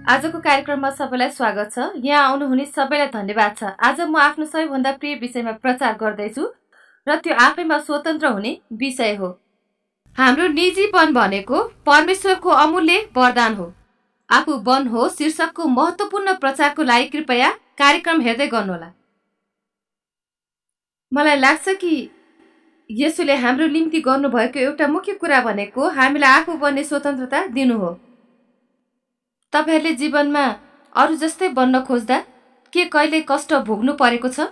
आजको कार्यक्रममा सबैलाई स्वागत छ। यहाँ आउनुहुने सबैलाई धन्यवाद छ। आज म आफ्नो सबैभन्दा प्रिय विषयमा प्रचार गर्दैछु र त्यो आफैमा स्वतन्त्र हुने विषय हो। हाम्रो निजीपन भनेको परमेश्वरको अमूल्य वरदान हो। आफू बन हो शीर्षकको महत्त्वपूर्ण प्रचारको लागि कृपया कार्यक्रम हेर्दै गर्नुहोला। मलाई लाग्छ कि येशूले हाम्रो निम्ति गर्नुभएको एउटा मुख्य कुरा भनेको हामीलाई आफू बन्ने स्वतन्त्रता दिनु हो। तपाईहरुले जीवनमा अरू जस्तै बन्न खोज्दा के कहिले कष्ट भोग्नु परेको छ?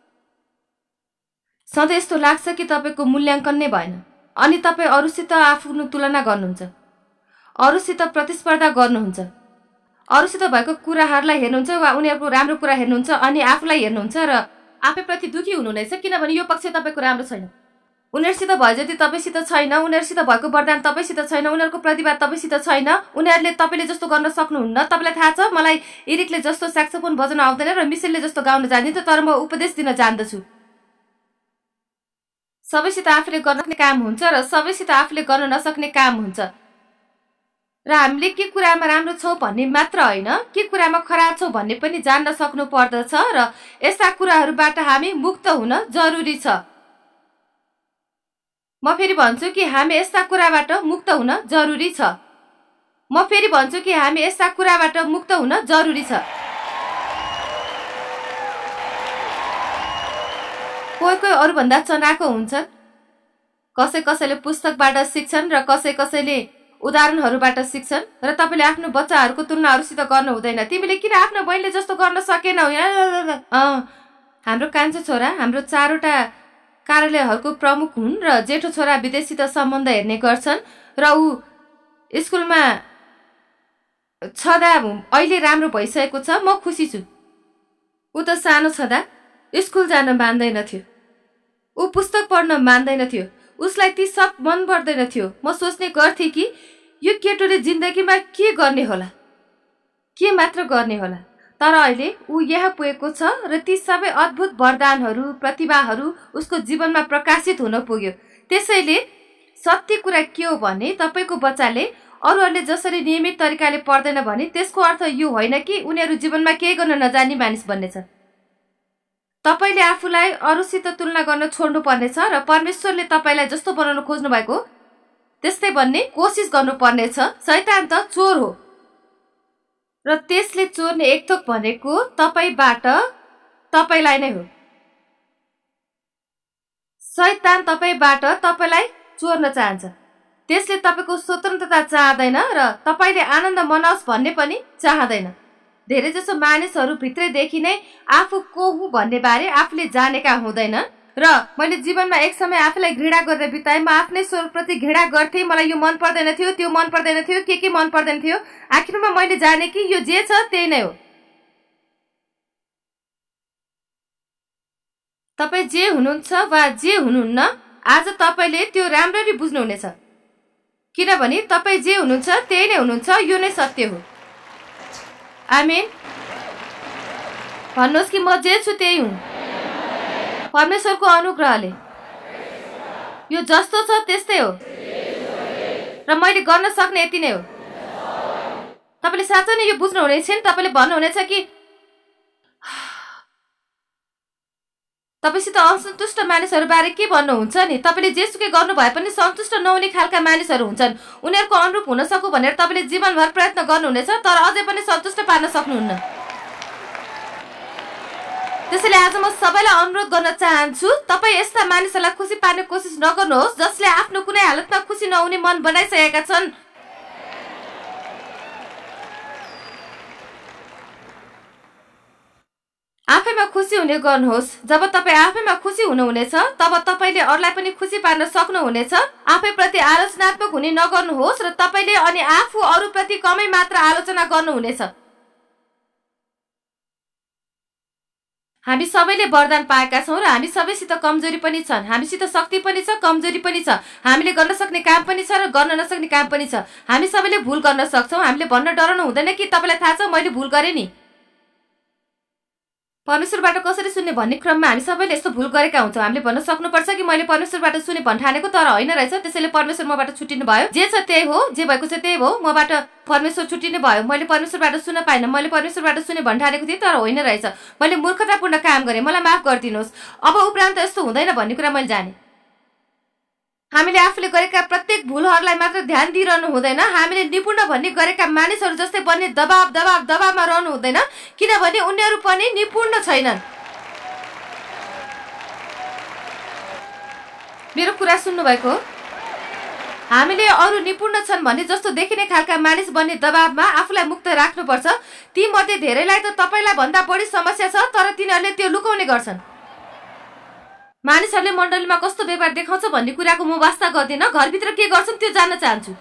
सधैँ यस्तो लाग्छ कि तपाईको मूल्याङ्कन नै भएन अनि तपाई अरूसित आफ्नो तुलना गर्नुहुन्छ, अरूसित प्रतिस्पर्धा गर्नुहुन्छ, अरूसित भएको कुराहरूलाई हेर्नुहुन्छ वा उनीहरूको राम्रो कुरा हेर्नुहुन्छ अनि आफूलाई हेर्नुहुन्छ र आफैप्रति दुखी हुनुहुनेछ किनभने यो पक्ष तपाईको राम्रो छैन। उनीहरुसित भए जति तपाईसित छैन, उनीहरुसित भएको वरदान तपाईसित छैन, उनीहरुको प्रतिभा तपाईसित छैन, उनीहरुले तपाईले जस्तो गर्न सक्नुहुन्न। तपाईलाई थाहा छ मलाई एरिकले जस्तो स्याक्सोफोन बजाउन आउँदैन र मिसेलले जस्तो गाउन जान्दिन, तर म उपदेश दिन जान्दछु। सबैसित आफूले गर्न सक्ने काम हुन्छ र सबैसित आफूले गर्न नसक्ने काम हुन्छ र हामीले के कुरामा राम्रो छौं भन्ने मात्र होइन, के कुरामा खराब छौं भन्ने पनि जान्न सक्नु पर्दछ र यस्ता कुराहरूबाट हामी मुक्त हुन जरुरी छ। म फेरि भन्छु कि हामी यस्ता कुराबाट मुक्त हुन जरुरी छ। म फेरि भन्छु कि हामी यस्ता कुराबाट मुक्त हुन जरुरी छ। कोही कोही अरू भन्दा चनाखो हुन्छन्। कसैले पुस्तकबाट सिक्छन् र कसैले उदाहरणहरूबाट सिक्छन् र तपाईले आफ्नो बच्चाहरूको तुलना अरूसित गर्नु हुँदैन। तिमीले किन आफ्नो बहिनीले जस्तो गर्न सकेनौ? हाम्रो कान्छो छोरा हाम्रो 4वटा कार्यालयहरूको प्रमुख हुन् र जेठो छोरा विदेशसित सम्बन्ध हेर्ने गर्छन् र ऊ स्कुलमा छँदा अहिले राम्रो भइसकेको छ। म खुसी छु। ऊ त सानो छँदा स्कुल जान मान्दैन थियो, ऊ पुस्तक पढ्न मान्दैन थियो, उसलाई ती सब मन पर्दैन थियो। म सोच्ने गर्थे कि यो केटोले जिन्दगीमा के गर्ने होला, के मात्र गर्ने होला, तर अहिले ऊ यहाँ पुगेको छ र ती सबै अद्भुत वरदानहरू प्रतिभाहरू उसको जीवनमा प्रकाशित हुन पुग्यो। त्यसैले सत्य कुरा के हो भने तपाईको बच्चाले अरूहरूले जसरी नियमित तरिकाले पढ्दैन भने त्यसको अर्थ यो होइन कि उनीहरू जीवनमा केही गर्न नजान्ने मानिस बन्नेछ। तपाईले आफूलाई अरूसित तुलना गर्न छोड्नु पर्नेछ र परमेश्वरले तपाईलाई जस्तो बनाउन खोज्नु भएको त्यस्तै बन्ने कोसिस गर्नुपर्नेछ। शैतान त चोर हो र त्यसले चोर्ने एक थोक भनेको तपाईबाट तपाईलाई नै हो। शैतान तपाईबाट तपाईलाई चोर्न चाहन्छ। त्यसले तपाईको स्वतन्त्रता चाहदैन र तपाईले आनन्द मनाओस् भन्ने पनि चाहदैन। धेरै जसो मानिसहरू भित्रैदेखि नै आफू को हुँ भन्ने बारे आफूले जानेका हुँदैन र मैले जीवनमा एक समय आफूलाई घृणा गरेर बिताएँ। म आफ्नै स्वरप्रति घृणा गर्थेँ। मलाई यो मन पर्दैन थियो, त्यो मन पर्दैन थियो, के मन पर्दैन थियो। आखिरमा मैले जाने कि यो जे छ त्यही नै हो। तपाई जे हुनुहुन्छ वा जे हुनुहुन्न आज तपाईले त्यो राम्ररी बुझ्नुहुनेछ किनभने तपाई जे हुनुहुन्छ त्यही नै हुनुहुन्छ। यो नै सत्य हो। आमेन। भन्नुहोस् कि म जे छु त्यही हुँ। परमेश्वरको अनुग्रहले यो जस्तो छ त्यस्तै हो र मैले गर्न सक्ने यति नै हो। तपाईले साँच्चै नै यो बुझ्नुहुनेछ नि। तपाईले भन्नुहुनेछ कि तपाईसित असन्तुष्ट मानिसहरूबारे के भन्नुहुन्छ नि? तपाईले जेसुकै गर्नु भए पनि सन्तुष्ट नहुने खालका मानिसहरू हुन्छन्। उनीहरूको अनुरूप हुन सकु भनेर तपाईले जीवनभर प्रयत्न गर्नुहुनेछ तर अझै पनि सन्तुष्ट पार्न सक्नुहुन्न। त्यसैले आज म सबैलाई अनुरोध गर्न चाहन्छु तपाई यस्ता मानिसहरूलाई खुसी पार्ने कोसिस नगर्नुहोस् जसले आफ्नो कुनै हालतमा खुसी नहुने मन बनाइसकेका छन्। आफैमा खुसी हुने गर्नुहोस्। जब तपाई आफैमा खुसी हुनुहुनेछ तब तपाईले अरूलाई पनि खुसी पार्न सक्नुहुनेछ। आफैप्रति आलोचनात्मक हुने नगर्नुहोस् र तपाईले अनि आफू अरूप्रति कमै मात्र आलोचना गर्नुहुनेछ। हामी सबैले वरदान पाएका छौं र हामी सबैसित कमजोरी पनि छन्। हामीसित शक्ति पनि छ, कमजोरी पनि छ। हामीले गर्न सक्ने काम पनि छ र गर्न नसक्ने काम पनि छ। हामी सबैले भुल गर्न सक्छौं। हामीले भन्न डराउनु हुँदैन कि तपाईलाई थाहा छ मैले भुल गरे नि। परमेश्वरबाट कसरी सुन्ने भन्ने क्रममा हामी सबैले यस्तो भुल गरेका हुन्छौँ। हामीले भन्न सक्नुपर्छ कि मैले परमेश्वरबाट सुने भन्ठानेको, तर होइन रहेछ। त्यसैले परमेश्वर मबाट छुट्टिनु भयो। जे छ त्यही हो, जे भएको छ त्यही हो। मबाट परमेश्वर छुट्टिनु भयो। मैले परमेश्वरबाट सुन्न पाइनँ। मैले परमेश्वरबाट सुने भन्ठानेको थिएँ, तर होइन रहेछ। मैले मूर्खतापूर्ण काम गरेँ, मलाई माफ गरिदिनुहोस्। अब उपरान्त यस्तो हुँदैन भन्ने कुरा मैले जाने। हामीले आफूले गरेका प्रत्येक भुलहरूलाई मात्र ध्यान दिइरहनु हुँदैन। हामीले निपुण भन्ने गरेका मानिसहरू जस्तै बन्ने दबावमा रहनु हुँदैन, किनभने उनीहरू पनि निपुण छैनन्। मेरो कुरा सुन्नु भएको? हामीले अरू निपुण छन् भन्ने जस्तो देखिने खालका मानिस बन्ने दबावमा आफूलाई मुक्त राख्नुपर्छ। ती मध्ये धेरैलाई त तपाईलाई भन्दा बढी समस्या छ, तर तिनीहरूले त्यो लुकाउने गर्छन्। मानिसहरूले मण्डलीमा कस्तो व्यवहार देखाउँछ भन्ने कुराको म वास्ता गर्दिन। घरभित्र के गर्छन् त्यो जान्न चाहन्छु।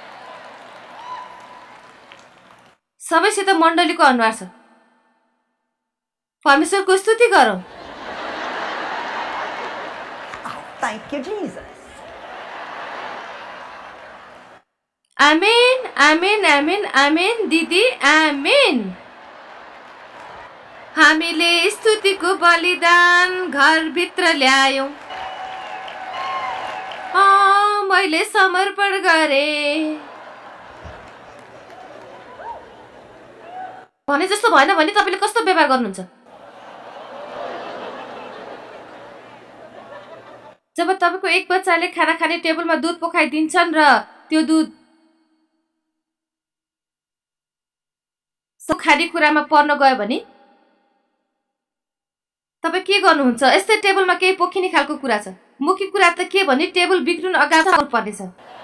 सबैसित मण्डलीको अनुहार छ। परमेश्वरको स्तुति गरौँ। Thank you, Jesus. आमेन, आमेन, आमेन, आमेन दिदी, आमेन। हामीले स्तुतिको बलिदान घरभित्र ल्यायौं। मैले समर्पण गरेँ भने जस्तो भएन भने तपाईँले कस्तो व्यवहार गर्नुहुन्छ? जब तपाईँको एक बच्चाले खाना खाने टेबलमा दुध पोखाइदिन्छन् र त्यो दुध खाने कुरामा पर्न गयो भने तपाईँ के गर्नुहुन्छ? यस्तै टेबलमा केही पोखिने खालको कुरा छ। मुख्य कुरा त के भने टेबल बिग्रिनु अगाडि पर्नेछ।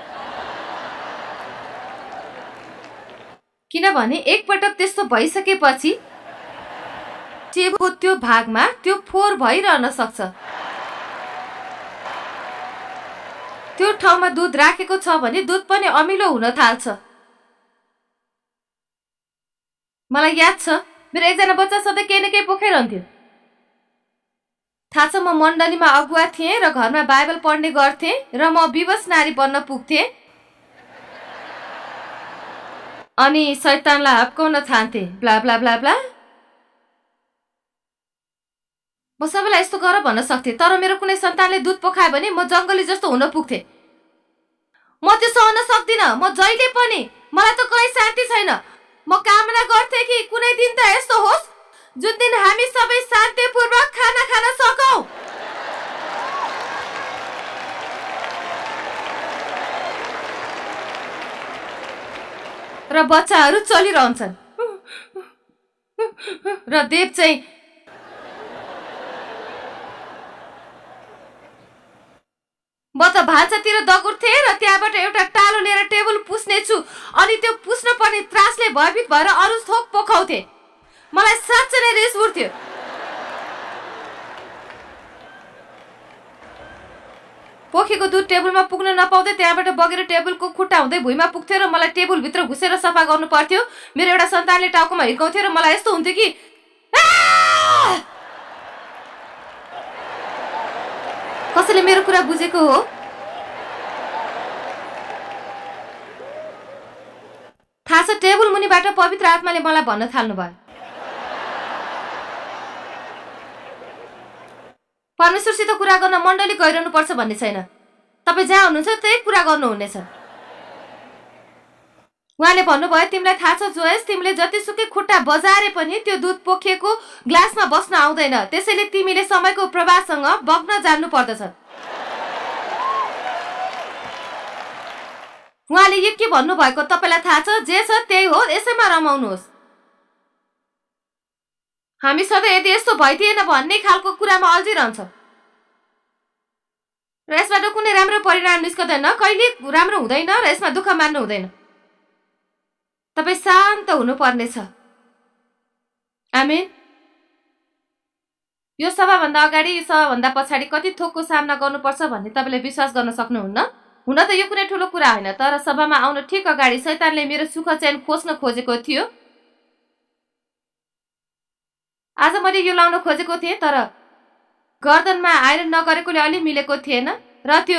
किनभने एकपटक त्यस्तो भइसकेपछि टेबलको त्यो भागमा त्यो फोहोर भइरहन सक्छ। त्यो ठाउँमा दुध राखेको छ भने दुध पनि अमिलो हुन थाल्छ। मलाई याद छ, मेरो एकजना बच्चा सधैँ केही न केही पोखाइरहन्थ्यो। थाहा छ, म मण्डलीमा अगुवा थिएँ र घरमा बाइबल पढ्ने गर्थेँ र म विवश नारी बन्न पुग्थेँ अनि शैतानलाई हप्काउन थाल्थेँ। Bla bla bla bla. म सबैलाई यस्तो गर भन्न सक्थेँ, तर मेरो कुनै सन्तानले दुध पोखायो भने म जङ्गली जस्तो हुन पुग्थेँ। म त्यो सहन सक्दिनँ। म जहिले पनि, मलाई त कहीँ शान्ति छैन। म कामना गर्थेँ कि कुनै दिन त यस्तो होस् जुन दिन हामी सबै शान्तिपूर्वक खाना खान सकौं। र बच्चाहरू चलिरहन्छन् र देव चाहिँ म त भान्सातिर दगुर्थे र त्यहाँबाट एउटा टालो लिएर टेबल पुस्नेछु अनि त्यो पुस्न पर्ने त्रासले भयभीत भएर अरू थोक पोखाउँथे। मलाई साँच्चै नै रिस उठ्थ्यो। पोखेको दुध टेबलमा पुग्न नपाउँदै त्यहाँबाट बगेर टेबलको खुट्टा हुँदै भुइँमा पुग्थ्यो र मलाई टेबलभित्र घुसेर सफा गर्नु पर्थ्यो। मेरो एउटा सन्तानले टाउकोमा हिर्काउँथ्यो र मलाई यस्तो हुन्थ्यो कि कसैले मेरो कुरा बुझेको हो? थाहा छ, टेबल मुनिबाट पवित्र आत्माले मलाई भन्न थाल्नुभयो, परमेश्वरसित कुरा गर्न मण्डली गइरहनु पर्छ भन्ने छैन। तपाईँ जहाँ हुनुहुन्छ त्यही कुरा गर्नुहुनेछ। उहाँले भन्नुभयो, तिमीलाई थाहा छ जोयस, तिमीले जतिसुकै खुट्टा बजारे पनि त्यो दुध पोखिएको ग्लासमा बस्न आउँदैन। त्यसैले तिमीले समयको प्रवाहसँग बग्न जान्नु पर्दछ। उहाँले यो के भन्नुभएको तपाईलाई थाहा छ? जे छ त्यही हो, यसैमा रमाउनुहोस्। हामी सधैँ यदि यस्तो भइदिएन भन्ने खालको कुरामा अल्झिरहन्छ र यसबाट कुनै राम्रो परिणाम निस्कदैन, कहिले राम्रो हुँदैन र यसमा दुःख मान्नु हुँदैन। तपाईँ शान्त हुनुपर्नेछ। आमेन। यो सबभन्दा अगाडि, यो सबभन्दा पछाडि कति थोकको सामना गर्नुपर्छ भन्ने तपाईँले विश्वास गर्न सक्नुहुन्न। हुन त यो कुनै ठुलो कुरा होइन, तर सभामा आउन ठिक अगाडि शैतानले मेरो सुख चैन खोज्न खोजेको थियो। आज मैले यो लाउन खोजेको थिएँ, तर गर्दनमा आइरन नगरेकोले अलि मिलेको थिएन र त्यो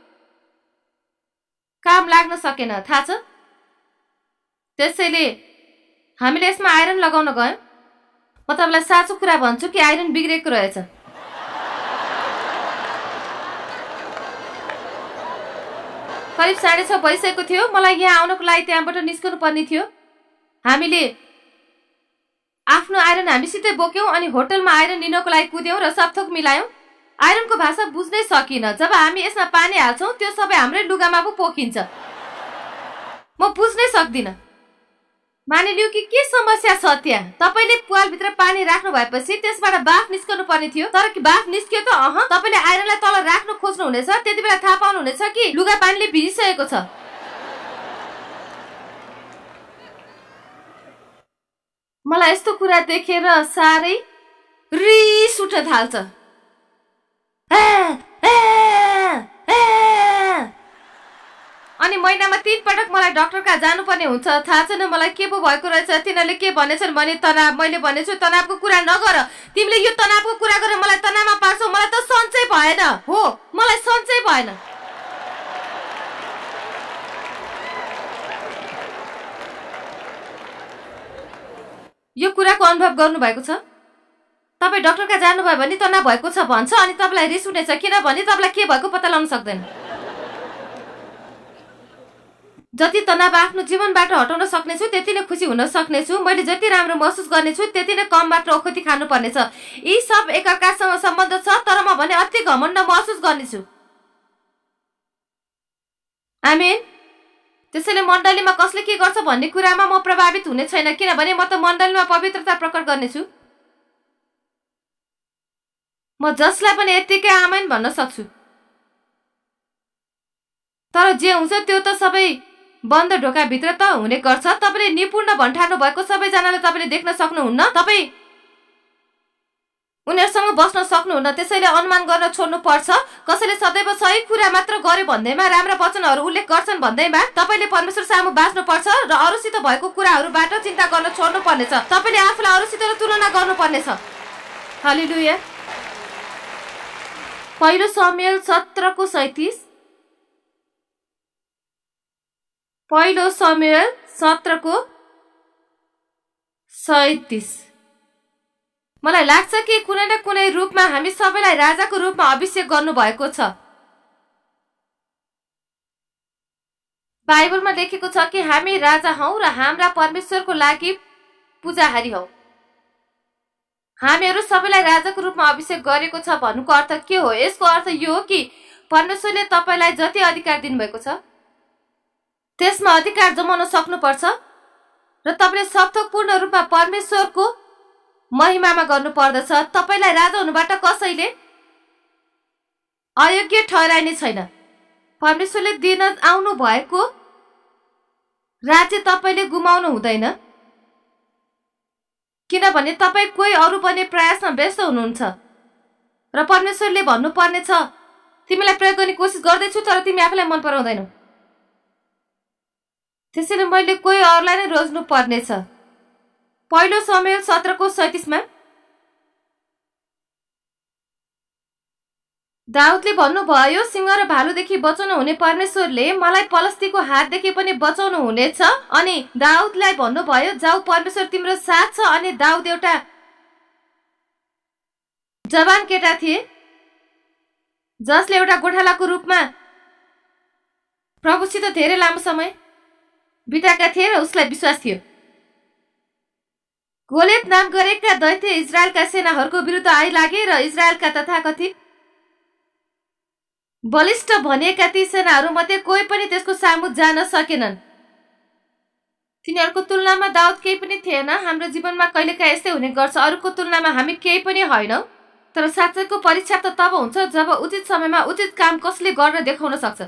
काम लाग्न सकेन, थाहा छ। त्यसैले हामीले यसमा आइरन लगाउन गयौँ। म तपाईँलाई साँचो कुरा भन्छु कि आइरन बिग्रेको रहेछ। करिब 6:30 भइसकेको थियो। मलाई यहाँ आउनको लागि त्यहाँबाट निस्कनु पर्ने थियो। हामीले आफ्नो आइरन हामीसितै बोक्यौं अनि होटलमा आइरन लिनको लागि कुद्यौं र सबथोक मिलायौं। आइरनको भाषा बुझ्नै सकिन। जब हामी यसमा पानी हाल्छौं त्यो सबै हाम्रै लुगामा पो पोखिन्छ। म बुझ्नै सक्दिन। मानिलियो कि के समस्या छ त्यहाँ? तपाईले पुवालभित्र पानी राख्नु भएपछि त्यसबाट बाफ निस्कनु पर्ने थियो, तर कि बाफ निस्क्यो त? तपाईले आइरनलाई तल राख्नु खोज्नु हुनेछ। त्यति बेला थाहा पाउनु हुनेछ कि लुगा पानीले भिजिसकेको छ। मलाई यस्तो कुरा देखेर सारै रिस उठ्न थाल्छ। अनि महिनामा 3 पटक मलाई डाक्टर कहाँ जानुपर्ने हुन्छ। थाहा छैन मलाई के पो भएको रहेछ। तिनीहरूले के भनेछन् भने तनाव। मैले भनेछु तनावको कुरा नगर। तिमीले यो तनावको कुरा गरेर मलाई तनावमा पार्छौ। मलाई त सन्चै भएन। हो, मलाई सन्चै भएन। यो कुराको अनुभव गर्नु भएको छ? तपाई डाक्टर कहाँ जानुभयो भने तनाव भएको छ भन्छ अनि तपाईलाई रिस उठ्नेछ किनभने तपाईलाई के भएको पत्ता लगाउन सक्दैन। जति तनाव आफ्नो जीवनबाट हटाउन सक्नेछु त्यति नै खुसी हुन सक्नेछु। मैले जति राम्रो महसुस गर्नेछु त्यति नै कम मात्र ओखती खानु पर्नेछ। यी सब एकअर्कासँग सम्बन्ध छ, तर म भने अति घमण्ड महसुस गर्नेछु। आमेन। त्यसैले मण्डलीमा कसले के गर्छ भन्ने कुरामा म प्रभावित हुने छैन, किनभने म त मण्डलीमा पवित्रता प्रकट गर्नेछु। म जसलाई पनि यत्तिकै आमेन भन्न सक्छु। तर जे हुन्छ त्यो त सबै बन्द ढोकाभित्र त हुने गर्छ। तपाईले निपुण भन्ठार्नु भएको सबैजनाले तपाईले देख्न सक्नुहुन्न। तपाई उनीहरुसँग बस्न सक्नुहुन्न। त्यसैले अनुमान गर्न छोड्नु पर्छ। कसैले सदैव सही कुरा मात्र गर्यो भन्दैमा, राम्रा वचनहरु उल्लेख गर्छन् भन्दैमा तपाईले परमेश्वर सामु बाँच्नु पर्छ र अरूसित भएको कुराहरुबाट चिन्ता गर्न छोड्नु पर्नेछ। तपाईले आफूलाई अरूसित तुलना गर्नु पर्नेछ। हालेलुया। पहिलो शमूएल 17:37। पहिलो शमूएल 17:37। मलाई लाग्छ कि कुनै न कुनै रूपमा हामी सबैलाई राजाको रूपमा अभिषेक गर्नु भएको छ। बाइबलमा लेखेको छ कि हामी राजा हौ र हाम्रा परमेश्वरको लागि पूजाहारी हौ। हामीहरू सबैलाई राजाको रूपमा अभिषेक गरेको छ भन्नुको अर्थ के हो? यसको अर्थ यो हो कि परमेश्वरले तपाईलाई जति अधिकार दिनुभएको छ त्यसमा अधिकार जमाउन सक्नुपर्छ र तपाईले सबथोक पूर्ण रूपमा परमेश्वरको महिमामा गर्नु पर्दछ। तपाईलाई राजा हुनुबाट कसैले अयोग्य ठहराइने छैन। परमेश्वरले दिन आउनु भएको राज्य तपाईले गुमाउनु हुँदैन, किनभने तपाई कोही अरू बन्ने प्रयासमा व्यस्त हुनुहुन्छ र परमेश्वरले भन्नुपर्ने छ तिमीलाई प्रयोग गर्ने कोसिस गर्दैछु तर तिमी आफूलाई मन पराउँदैनौ। त्यसैले मैले कोही अरूलाई नै रोज्नु पर्नेछ। पहिलो शमूएल 17:37 दाउदले भन्नुभयो, सिंह र भालुदेखि बचाउनु हुने परमेश्वरले मलाई पलस्तीको हातदेखि पनि बचाउनु हुनेछ। अनि दाउदलाई भन्नुभयो, जाऊ परमेश्वर तिम्रो साथ छ। अनि दाउद एउटा जवान केटा थिए जसले एउटा गोठालाको रूपमा प्रभुसित धेरै लामो समय बिताएका थिए र उसलाई विश्वास थियो। गोलियत नाम गरेका दैत्य इजरायलका सेनाहरूको विरुद्ध आइलागे र इजरायलका तथाकथित बलिष्ठ भनिएका ती सेनाहरू मध्ये कोही पनि त्यसको सामु जान सकेनन्। तिनीहरूको तुलनामा दाउद केही पनि थिएन। हाम्रो जीवनमा कहिलेकाहीँ यस्तै हुने गर्छ। अरूको तुलनामा हामी केही पनि होइनौं। तर साँच्चैको परीक्षा त तब हुन्छ जब उचित समयमा उचित काम कसले गर्न देखाउन सक्छ।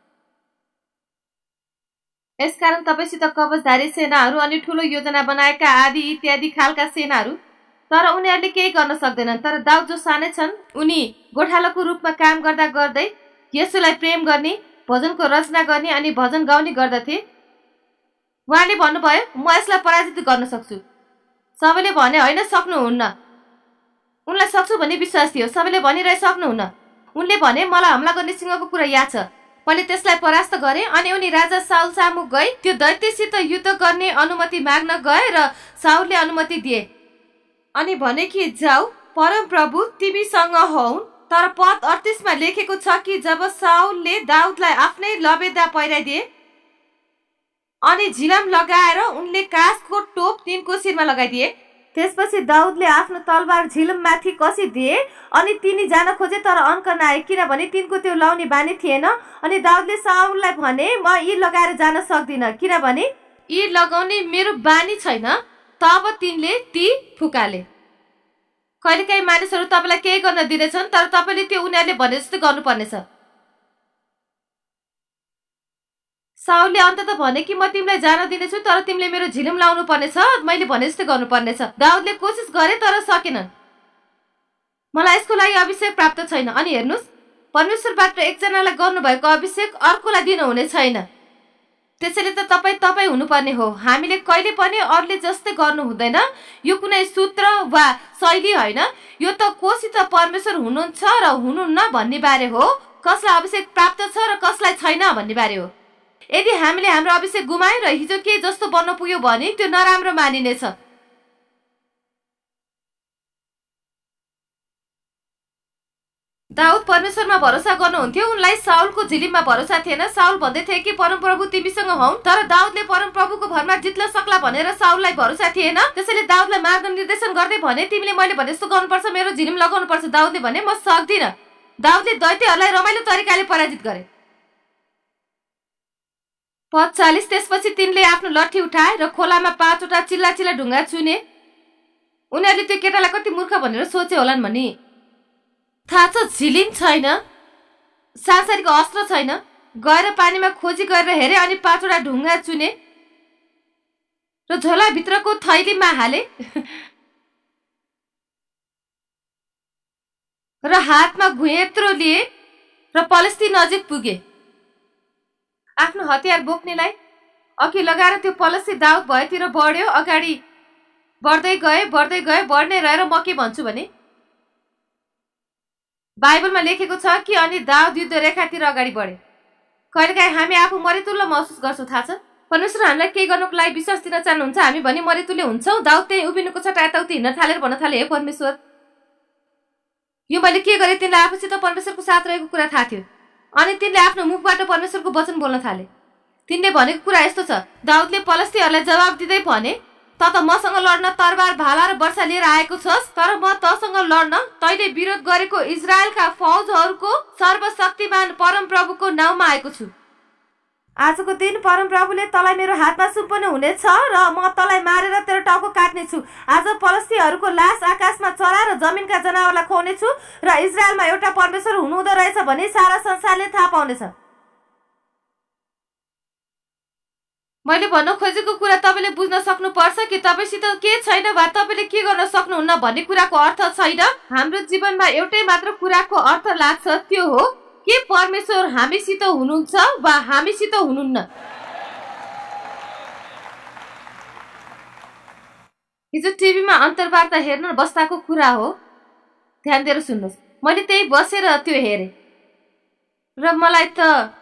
यसकारण तपाईसित कवचधारी सेनाहरू अनि ठूलो योजना बनाएका आदि इत्यादि खालका सेनाहरू, तर उनीहरूले केही गर्न सक्दैनन्। तर दाउद जो सानै छन् उनी गोठालाको रूपमा काम गर्दा गर्दै येशूलाई प्रेम गर्ने, भजनको रचना गर्ने अनि भजन गाउने गर्दथे। उहाँले भन्नुभयो, म यसलाई पराजित गर्न सक्छु। सबैले भने होइन सक्नुहुन्न। उनलाई सक्छु भन्ने विश्वास थियो। सबैले भनिरहे सक्नुहुन्न। उनले भने मलाई हमला गर्ने सिंहको कुरा याद छ। मैले त्यसलाई परास्त गरे अनि उनी राजा साउल सामु गए। त्यो दैत्यसित युद्ध गर्ने अनुमति माग्न गए र साउलले अनुमति दिए। अनि भने कि जाऊ परमप्रभु तिमीसँग हौन्। तर पद 38 मा लेखेको छ कि जब साउलले दाउदलाई आफ्नै लबेदा पहिराइदिए अनि झिलम लगाएर उनले काँसको टोप तिनको शिरमा लगाइदिए, त्यसपछि दाउदले आफ्नो तलवार झिलममाथि कसिदिए अनि तिनी जान खोजे तर अङ्क नआए, किनभने तिनको त्यो लाउने बानी थिएन। अनि दाउदले साउललाई भने, म यी लगाएर जान सक्दिनँ, किनभने यी लगाउने मेरो बानी छैन। तब तिनले ती फुकाले। कहिलेकाहीँ मानिसहरू तपाईँलाई केही गर्न दिँदैछन् तर तपाईँले त्यो उनीहरूले भने जस्तै गर्नुपर्नेछ। साउलले अन्ततः भने कि म तिमीलाई जान दिनेछु तर तिमीले मेरो झिलम लाउनु पर्नेछ, मैले भने जस्तै गर्नुपर्नेछ। दाउदले कोसिस गरे तर सकेनन्। मलाई यसको लागि अभिषेक प्राप्त छैन। अनि हेर्नुहोस्, परमेश्वरबाट एकजनालाई गर्नुभएको अभिषेक अर्कोलाई दिनुहुने छैन। त्यसैले त तपाईँ हुनुपर्ने हो। हामीले कहिले पनि अरूले जस्तै गर्नु हुँदैन। यो कुनै सूत्र वा शैली होइन, यो त कोसित परमेश्वर हुनुहुन्छ र हुनुहुन्न भन्ने बारे हो। कसलाई अभिषेक प्राप्त छ र कसलाई छैन भन्ने बारे हो। यदि हामीले हाम्रो अभिषेक गुमाएर हिजो के जस्तो बन्न पुग्यो भने त्यो नराम्रो मानिनेछ। दाउद परमेश्वरमा भरोसा गर्नुहुन्थ्यो, उनलाई साउलको झिलिममा भरोसा थिएन। साउल भन्दै थिए कि परमप्रभु तिमीसँग हौन्, तर दाउदले परमप्रभुको भरमा जित्न सक्ला भनेर साउललाई भरोसा थिएन। त्यसैले दाउदलाई मार्न निर्देशन गर्दै भने, तिमीले मैले भने जस्तो गर्नुपर्छ, मेरो झिलिम लगाउनुपर्छ। दाउदले भने, म सक्दिनँ। दाउदले दैत्यहरूलाई रमाइलो तरिकाले पराजित गरे। पद 40, त्यसपछि तिनले आफ्नो लट्ठी उठाए र खोलामा 5वटा चिल्ला ढुङ्गा चुने। उनीहरूले त्यो केटालाई कति मूर्ख भनेर सोचे होलान् भनी। थाहा छ, झिलिम छैन, सांसारिक अस्त्र छैन। गएर पानीमा खोजी गरेर हेरे अनि 5वटा ढुङ्गा चुने र झोलाभित्रको थैलीमा हाले र हातमा घुँयत्रो लिए र पलस्ती नजिक पुगे। आफ्नो हतियार बोक्नेलाई अघि लगाएर त्यो पलस्ती दाउद भएतिर बढ्यो। अगाडि बढ्दै गए बढ्ने रहेर म के भन्छु भने, बाइबलमा लेखेको छ कि अनि दाउद युद्ध रेखातिर अगाडि बढे। कहिलेकाहीँ हामी आफू मरेतुल्य महसुस गर्छौँ। थाहा छ, परमेश्वर हामीलाई केही गर्नुको लागि विश्वास दिन चाहनुहुन्छ, हामी भने मरेतुल्य हुन्छौँ। दाउद त्यही उभिनुको छ, यताउति हिँड्न थालेर भन्न थाले, हे परमेश्वर, यो मैले के गरेँ। तिनलाई आफूसित परमेश्वरको साथ रहेको कुरा थाहा थियो अनि तिनले आफ्नो मुखबाट परमेश्वरको वचन बोल्न थाले। तिनले भनेको कुरा यस्तो छ, दाउदले पलस्तीहरूलाई जवाब दिँदै भने, त मसँग लड्न तरबार भाला र वर्षा लिएर आएको छस्, तर म तसँग लड्न तैले विरोध गरेको इजरायलका फौजहरूको सर्वशक्तिमान परमप्रभुको नाउँमा आएको छु। आजको दिन परमप्रभुले तँलाई मेरो हातमा सुम्पनु हुनेछ र म तँलाई मारेर तेरो टाउको काट्नेछु। आज पलस्तीहरूको लास आकाशमा चरा र जमिनका जनावरलाई खुवाउनेछु र इजरायलमा एउटा परमेश्वर हुनुहुँदो रहेछ भने सारा संसारले थाहा पाउनेछ। मैले भन्न खोजेको कुरा तपाईँले बुझ्न सक्नुपर्छ कि तपाईँसित के छैन वा तपाईँले के गर्न सक्नुहुन्न भन्ने कुराको अर्थ छैन। हाम्रो जीवनमा एउटै मात्र कुराको अर्थ लाग्छ, त्यो हो के परमेश्वर हामीसित हुनुहुन्छ वा हामीसित हुनुहुन्न। हिजो टिभीमा अन्तर्वार्ता हेर्न बस्दाको कुरा हो, ध्यान दिएर सुन्नुहोस्। मैले त्यही बसेर त्यो हेरेँ र मलाई त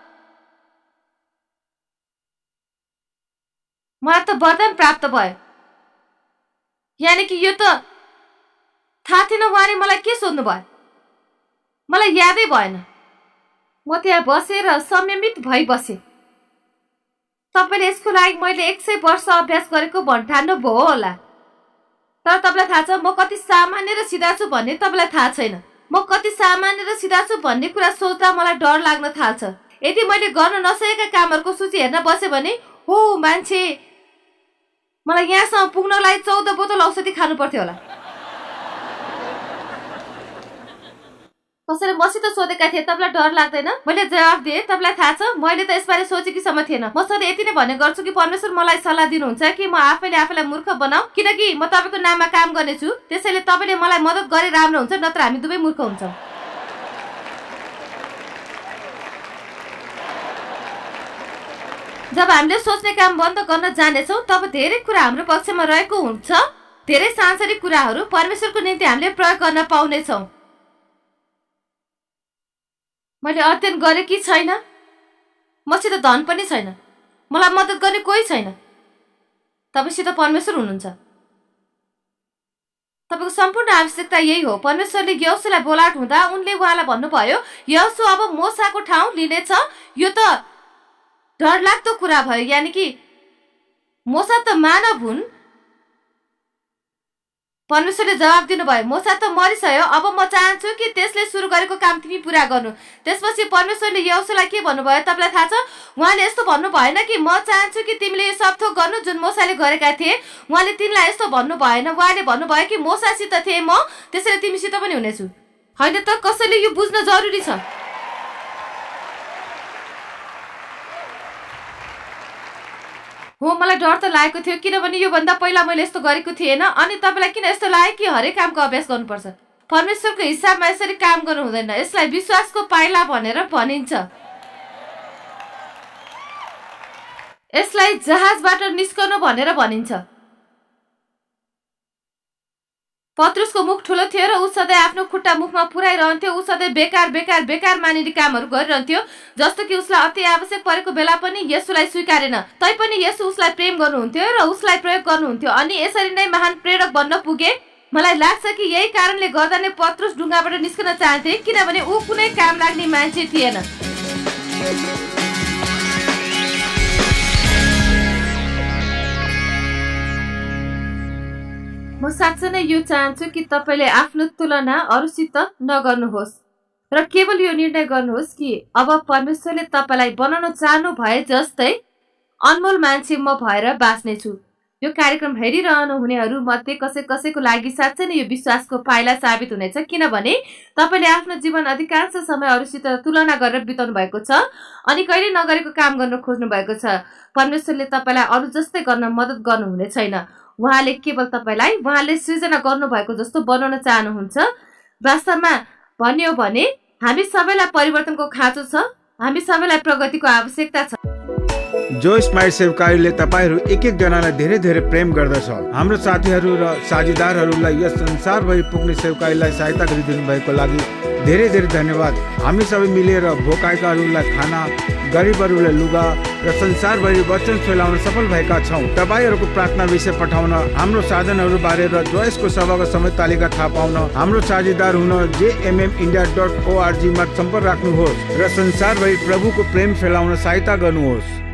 वरदान प्राप्त भयो। यानि कि यो त थाहा थिएन उहाँले मलाई के सोध्नु भयो, मलाई यादै भएन। म त्यहाँ बसेर संयमित भई बसेँ। तपाईँले यसको लागि मैले 100 वर्ष अभ्यास गरेको भन्ठान्नु भयो होला, तर तपाईँलाई थाहा छ म कति सामान्य र सिधा छु भन्ने तपाईँलाई थाहा छैन। म कति सामान्य र सिधा छु भन्ने कुरा सोच्दा मलाई डर लाग्न थाल्छ। यदि मैले गर्न नसकेका कामहरूको सूची हेर्न बसेँ भने, हो मान्छे, मलाई यहाँसम्म पुग्नलाई 14 बोतल औषधि खानु पर्थ्यो होला। कसैले मसित सोधेका थिए, तपाईँलाई डर लाग्दैन? मैले जवाफ दिएँ, तपाईँलाई थाहा छ मैले त यसबारे सोचेकीसम्म थिएन। म सधैँ यति नै भन्ने गर्छु कि परमेश्वर मलाई सल्लाह दिनुहुन्छ कि म आफैले आफैलाई मूर्ख बनाऊ, किनकि म तपाईँको नाममा काम गर्नेछु। त्यसैले तपाईँले मलाई मद्दत गरे राम्रो हुन्छ, नत्र हामी दुवै मूर्ख हुन्छौँ। जब हामीले सोच्ने काम बन्द गर्न जानेछौँ तब धेरै कुरा हाम्रो पक्षमा रहेको हुन्छ। धेरै सांसारिक कुराहरू परमेश्वरको निम्ति हामीले प्रयोग गर्न पाउनेछौँ। मैले अध्ययन गरेँ कि छैन, मसित धन पनि छैन, मलाई मद्दत गर्ने कोही छैन, तपाईँसित परमेश्वर हुनुहुन्छ। तपाईको सम्पूर्ण आवश्यकता यही हो। परमेश्वरले यहोशुलाई बोलाट हुँदा उनले उहाँलाई भन्नुभयो, यहोशु अब मोसाको ठाउँ लिनेछ। यो त डरलाग्दो कुरा भयो, यानि कि मोसा त मानव हुन्। परमेश्वरले जवाब दिनुभयो, मोसा त मरिसक्यो, अब म चाहन्छु कि त्यसले सुरु गरेको काम तिमी पूरा गर्नु। त्यसपछि परमेश्वरले यहोशुलाई के भन्नुभयो तपाईलाई थाहा छ? उहाँले यस्तो भन्नु भएन कि म चाहन्छु कि तिमीले यो सब थोक गर्नु जुन मोसाले गरेका थिए। उहाँले तिमीलाई यस्तो भन्नु भएन। उहाँले भन्नुभयो कि मोसासित थिए म, त्यसैले तिमीसित पनि हुनेछु। होइन त कसैले यो बुझ्न जरुरी छ। हो, मलाई डर त लागेको थियो, किनभने योभन्दा पहिला मैले यस्तो गरेको थिएन। अनि तपाईँलाई किन यस्तो लाग्यो कि हरेक कामको अभ्यास गर्नुपर्छ? परमेश्वरको हिसाबमा यसरी काम गर्नु हुँदैन। यसलाई विश्वासको पाइला भनेर भनिन्छ। यसलाई जहाजबाट निस्कनु भनेर भनिन्छ। पत्रुसको मुख ठुलो थियो र ऊ सधैँ आफ्नो खुट्टा मुखमा पुर्याइरहन्थ्यो। ऊ सधैँ बेकार बेकार बेकार मानिने कामहरू गरिरहन्थ्यो, जस्तो कि उसलाई अति आवश्यक परेको बेला पनि येशूलाई स्वीकारेन। तैपनि येशू उसलाई प्रेम गर्नुहुन्थ्यो र उसलाई प्रयोग गर्नुहुन्थ्यो। अनि यसरी नै महान प्रेरक बन्न पुगे। मलाई लाग्छ कि यही कारणले गर्दा नै पत्रुस ढुङ्गाबाट निस्कन चाहन्थे, किनभने ऊ कुनै काम लाग्ने मान्छे थिएन। म साँच्चै नै यो चाहन्छु कि तपाईले आफ्नो तुलना अरूसित नगर्नुहोस् र केवल यो निर्णय गर्नुहोस् कि अब परमेश्वरले तपाईलाई बनाउन चाहनु भए जस्तै अनमोल मान्छे म भएर बाँच्नेछु। यो कार्यक्रम हेरिरहनु हुनेहरू मध्ये कसैको लागि साँच्चै नै यो विश्वासको पाइला साबित हुनेछ, किनभने तपाईले आफ्नो जीवन अधिकांश समय अरूसित तुलना गरेर बिताउनु भएको छ अनि कहिले नगरेको काम गर्न खोज्नु भएको छ। परमेश्वरले तपाईलाई अरू जस्तै गर्न मद्दत गर्नुहुने छैन। उहाँले केवल तपाईलाई उहाँले सृजना गर्नुभएको जस्तो बनाउन चाहनुहुन्छ। वास्तवमा भन्यो भने हामी सबैलाई परिवर्तनको खाँचो छ। हामी सबैलाई प्रगतिको आवश्यकता छ। जो स्माइल सेवकारीले तपाईहरू एक जनालाई धेरै धेरै प्रेम गर्दछ। हाम्रो साथीहरू र साझेदारहरूलाई यस संसारभरि पुग्ने सेवकारीलाई सहायता गरिदिनु भएको लागि धेरै धेरै धन्यवाद। हामी सबै मिलेर भोकाएकाहरूलाई खाना, गरिबहरूलाई लुगा र संसारभरि वचन फैलाउन सफल भएका छौँ। तपाईहरूको प्रार्थना विषय पठाउन, हाम्रो साधनहरू बारे र जोइसको सभाको समय तालिका थाहा पाउन हाम्रो साझेदार हुन jmmindia.org मा सम्पर्क राख्नुहोस् र संसारभरि प्रभुको प्रेम फैलाउन सहायता गर्नुहोस्।